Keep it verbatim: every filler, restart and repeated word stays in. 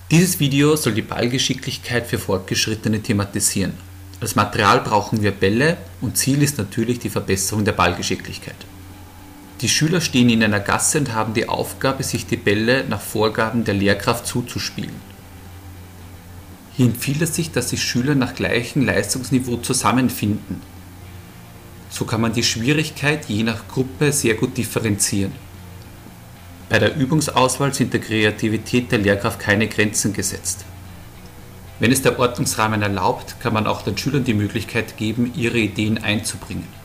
Dieses Video soll die Ballgeschicklichkeit für Fortgeschrittene thematisieren. Als Material brauchen wir Bälle und Ziel ist natürlich die Verbesserung der Ballgeschicklichkeit. Die Schüler stehen in einer Gasse und haben die Aufgabe, sich die Bälle nach Vorgaben der Lehrkraft zuzuspielen. Hier empfiehlt es sich, dass sich Schüler nach gleichem Leistungsniveau zusammenfinden. So kann man die Schwierigkeit je nach Gruppe sehr gut differenzieren. Bei der Übungsauswahl sind der Kreativität der Lehrkraft keine Grenzen gesetzt. Wenn es der Ordnungsrahmen erlaubt, kann man auch den Schülern die Möglichkeit geben, ihre Ideen einzubringen.